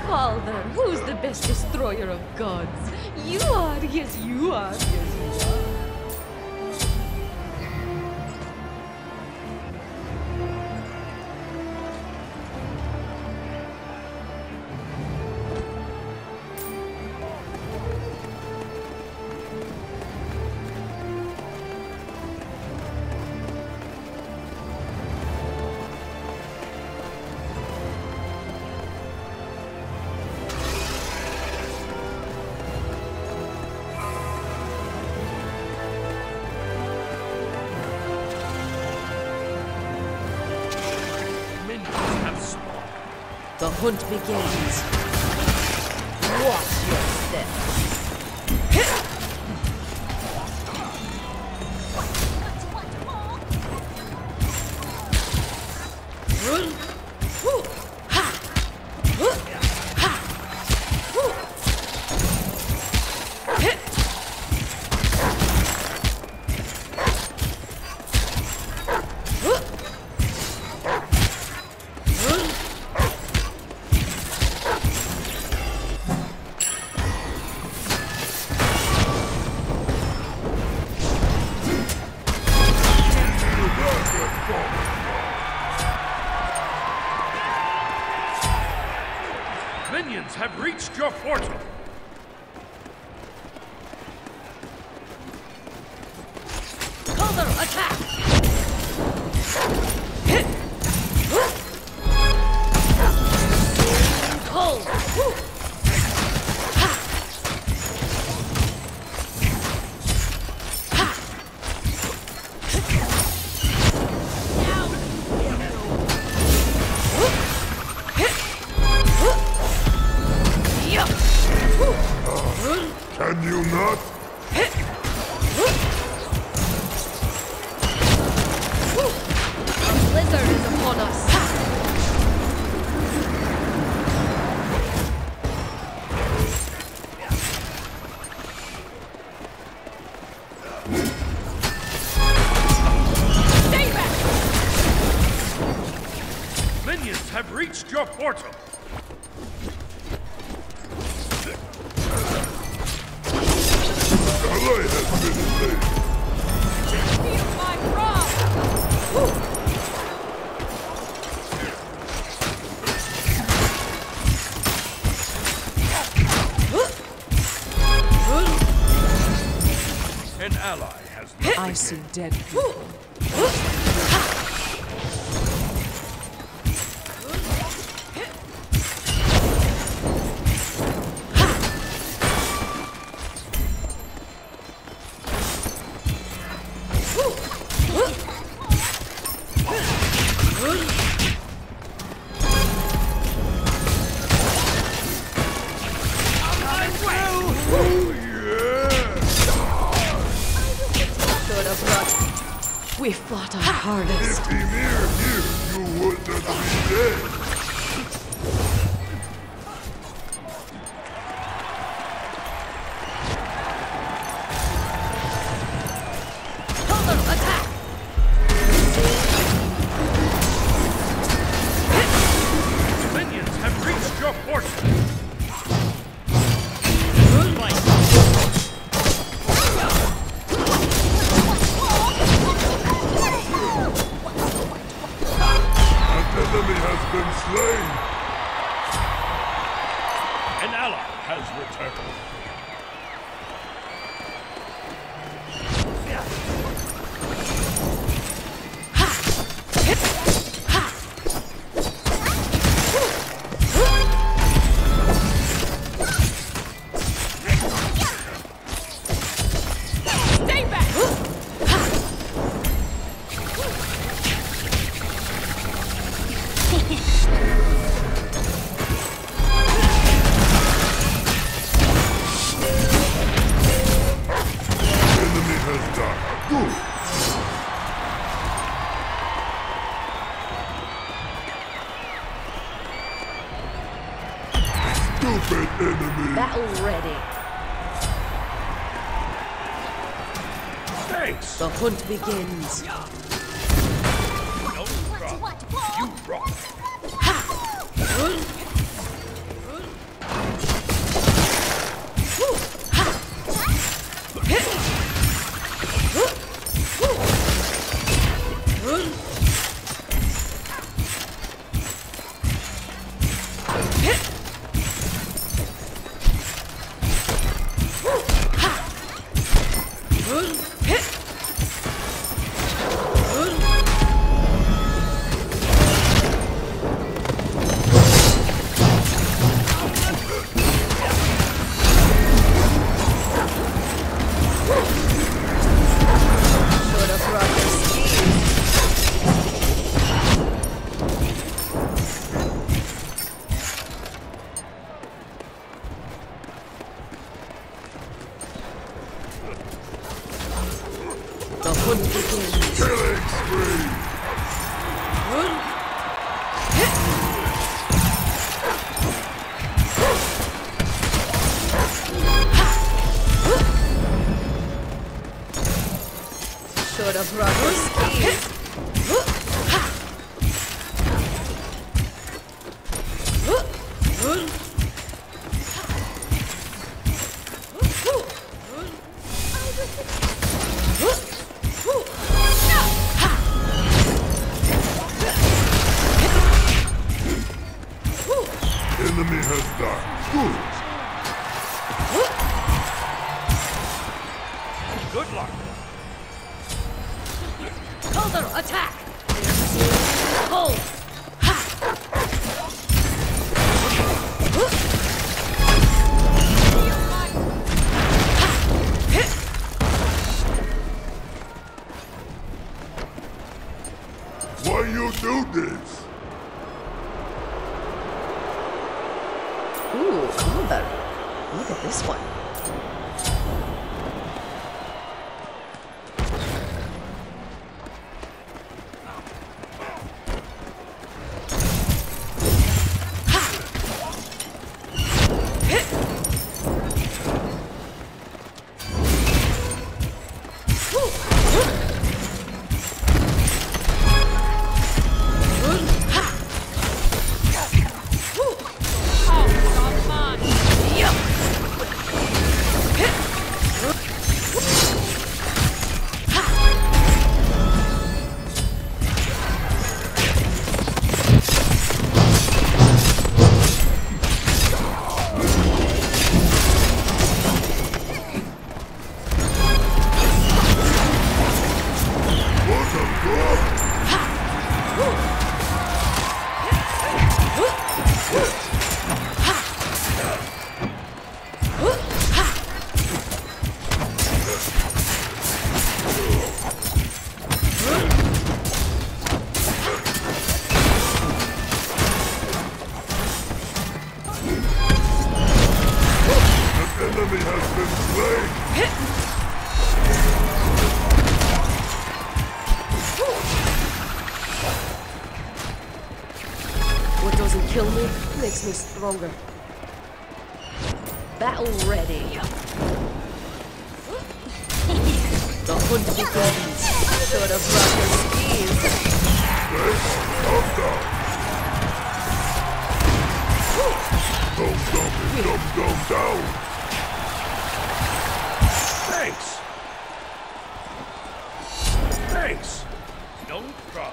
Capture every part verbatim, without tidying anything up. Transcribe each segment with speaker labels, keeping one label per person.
Speaker 1: Father, who's the best destroyer of gods? You are, yes, you are, yes, you are. The hunt begins. Watch yourself.
Speaker 2: Minions have reached your portal!
Speaker 1: Counter attack! Cold!
Speaker 3: Can you not?
Speaker 1: A blizzard is upon us. Stay back!
Speaker 2: Minions have reached your portal!
Speaker 3: Ally has been invaded.
Speaker 1: Feel my wrath!
Speaker 2: An ally has met
Speaker 4: I
Speaker 2: the
Speaker 4: see
Speaker 2: king.
Speaker 4: dead people.
Speaker 1: We fought our hardest.
Speaker 3: If Ymir knew, you would not be dead.
Speaker 1: Counter attack!
Speaker 2: Minions have reached your portal!
Speaker 3: Enemy has been slain.
Speaker 2: An ally has returned.
Speaker 1: Stay back!
Speaker 3: Enemy has died. Good. Stupid enemy.
Speaker 1: Battle ready.
Speaker 2: Thanks!
Speaker 1: The hunt begins.
Speaker 2: No problem. You rock!
Speaker 1: attack! Hold!
Speaker 3: Why you do this?
Speaker 4: Ooh, Alder. Look at this one.
Speaker 1: What doesn't kill me makes me stronger. Battle ready. The hunt begins. Should have brought your skis.
Speaker 3: Dum dum dum dum down.
Speaker 2: Thanks. Thanks. Don't drop.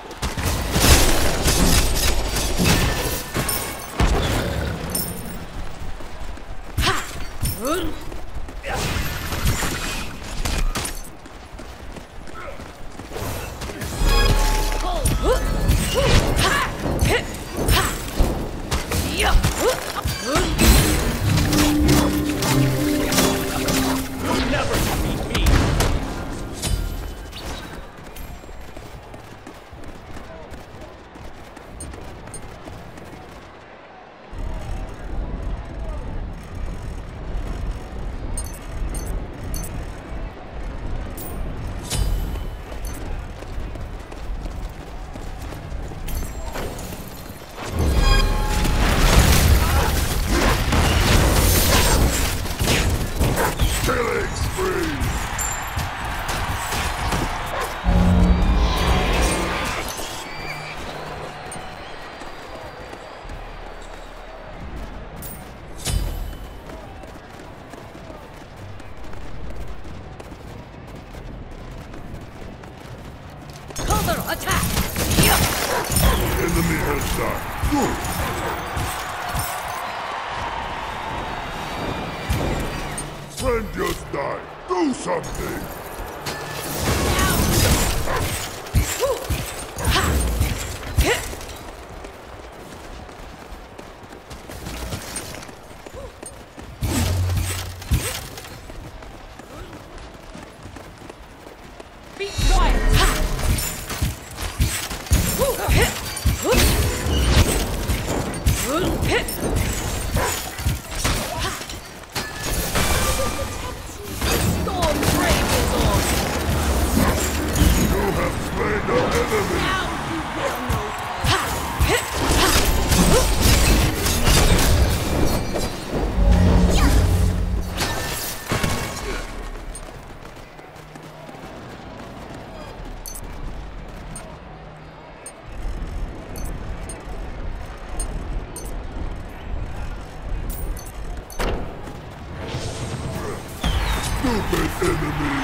Speaker 1: Attack!
Speaker 3: Enemy has died. Good. Friend just died. Do something.
Speaker 1: Be quiet! Storm rages on!
Speaker 3: You have slain the enemy.
Speaker 1: Now you will know.
Speaker 3: Stupid enemy.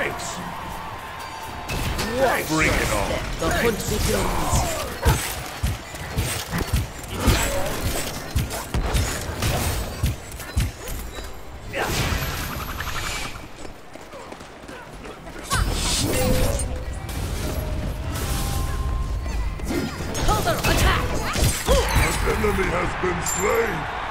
Speaker 2: Thanks!
Speaker 5: Bring it on.
Speaker 1: The hunt begins. Counter attack!
Speaker 3: An enemy has been slain!